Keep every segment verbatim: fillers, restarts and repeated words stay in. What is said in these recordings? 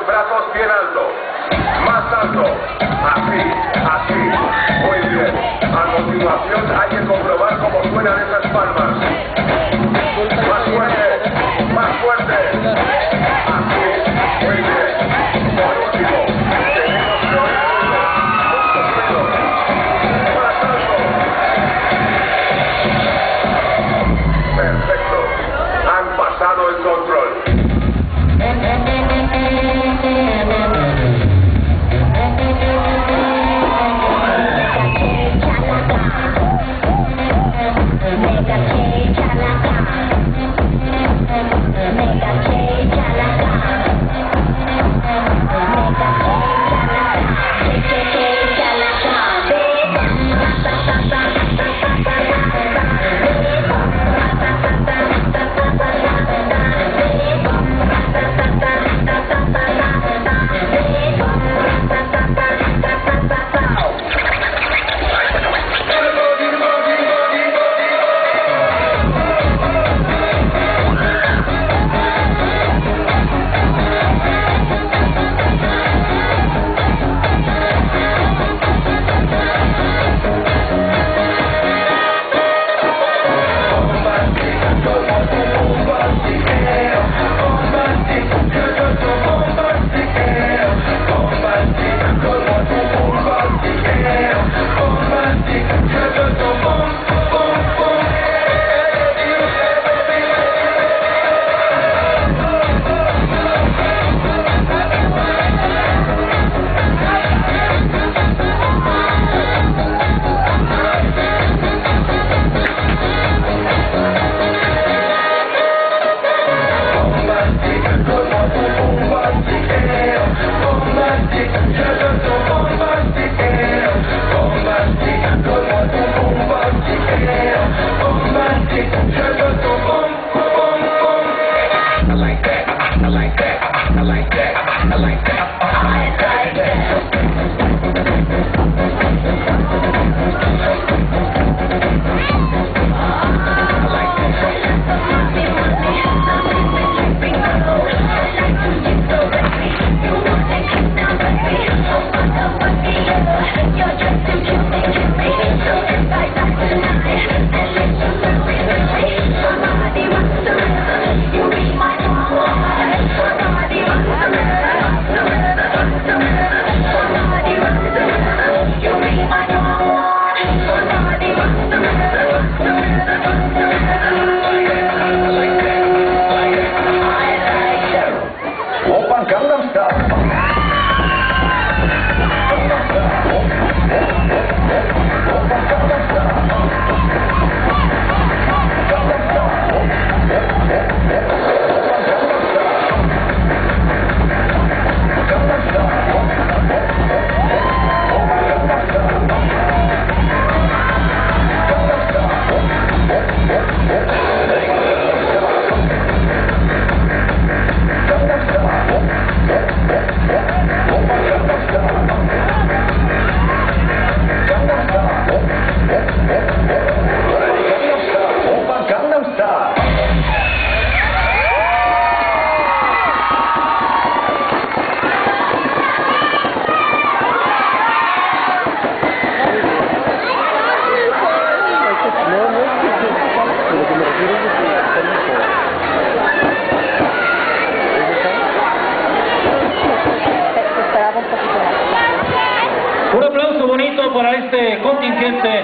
los brazos bien alto. Más alto. Así, así. Muy bien. A continuación hay que comprobar cómo suenan esas palmas. Más fuerte. Más fuerte. Así. Muy bien. Por último, tenemos que oír muchos ruidos. Más alto. Perfecto. Han pasado el control. Un aplauso bonito para este contingente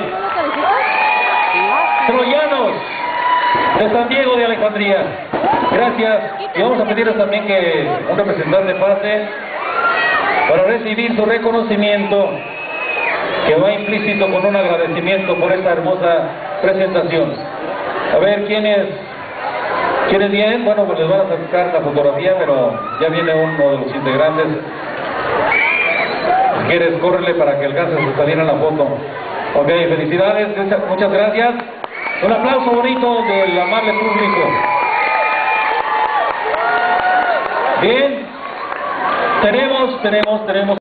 troyanos de San Diego de Alejandría. Gracias. Y vamos a pedirles también que un representante pase para recibir su reconocimiento, que va implícito con un agradecimiento por esta hermosa presentación. A ver, ¿quiénes, ¿quiénes vienen? Bueno, pues les van a sacar la fotografía, pero ya viene uno de los integrantes. Si quieres, córrele para que alcance a salir en la foto. Ok, felicidades, muchas gracias. Un aplauso bonito del amable público. Bien, tenemos, tenemos, tenemos.